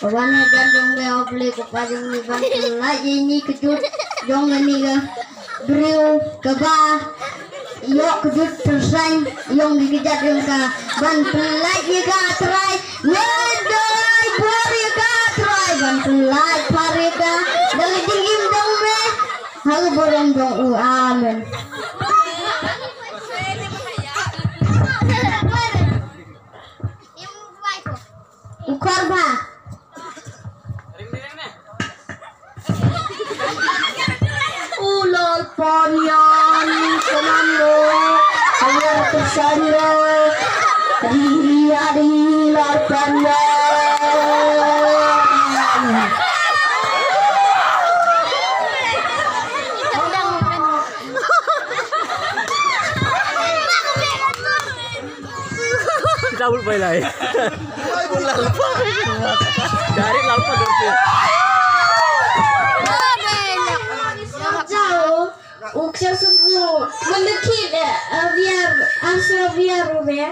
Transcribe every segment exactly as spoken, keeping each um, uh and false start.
Kawana dan dong gak boleh kepada ni bantu lagi ni kejut dong ni ke beriu kebah yok kejut persaing yang dikejar dong ka bantu lagi ka try nedai pari ka try bantu lagi pari ka dari dingin dong me hal borong dong u amen. Ukar ba ulol ponyan komando saya tersandra diri adi lapanda kita ulul bailai dari lampu dulu. Jauh, ukse semua mendekit biar asal biar rubek.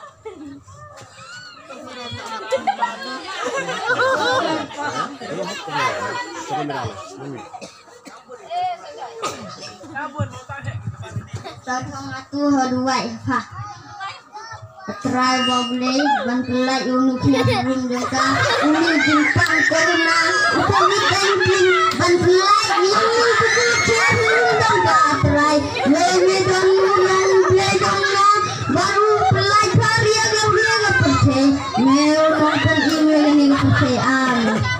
Tadang atu haduai ha. Try bobley bantulah unuknya belum jangka unik jimpang karena upami kancing bantulah ini kecil belum jangka try lele dan mulan play dongna baru pelai karya gambia lepece meo nonton ini ini lepece am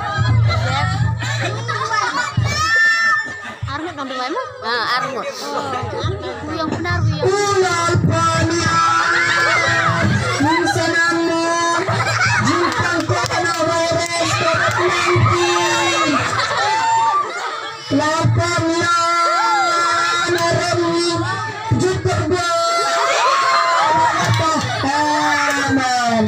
Armut ngambil mana? Ah, Armut. Yang benar yang. Ulal pania Musanamo Jimpang coronavirus covid nineteen Lapangnya Narami Jukerbo Aman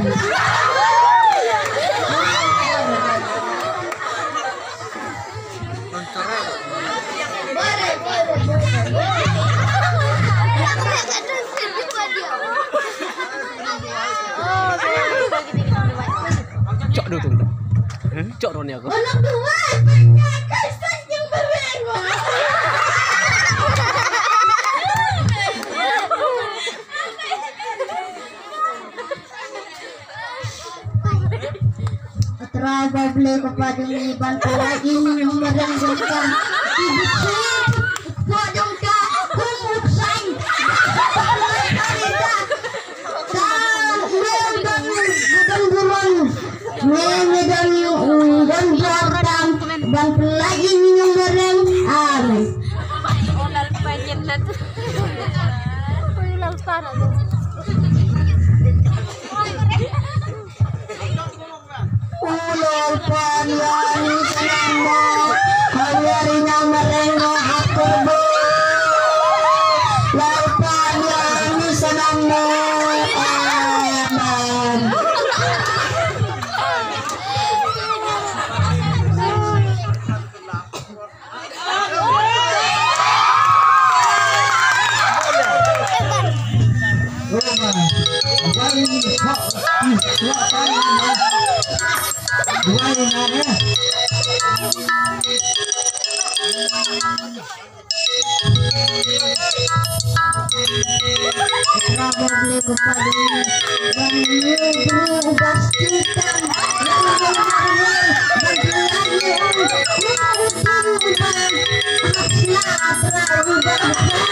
Cok dulu tuh. Cok Roni aku. Anak dua penyakai sanjung berbengo. Teraba beli kepada ni bantu lagi yang merenggang ibu kodongka kumuk saing medan yung dan jortam dan lagi minum bareng amin. Olal banyak lah tu. Olal parah tu. Ulol panjang selama harinya merengo hakurbo lol panjang selama aman. Dua yang ada. Kenapa beli kepada ini dan ini beli pastikan yang benar dan lagi mengutamakan masalah terlalu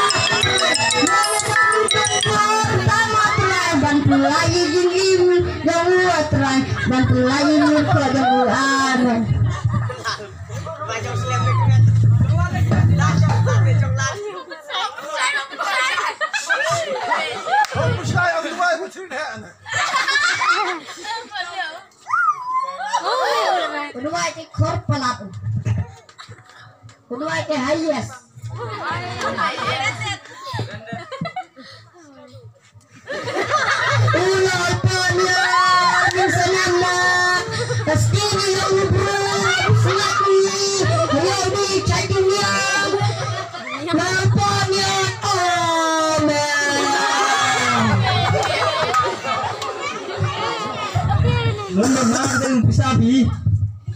bantu lagi jingim jauh terai bantu lagi muka jauh aman. Kedua itu korporat, kedua itu highest. Ulol panjang selama pasti yang berat selagi yang dicadinya lampanya aman. Nomor enam dan pisabi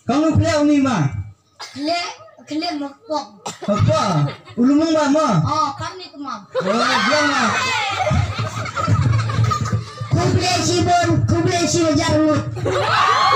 Kamu kle umi ma. Kle kle mokpok. Apa? Ulumong ba mo? Oh, kami kumam. Oh, dia ma. Kuble sibon, kuble si jarmut.